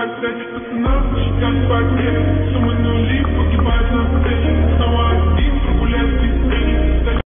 так сядет пацана, я в воде. Сумма нули,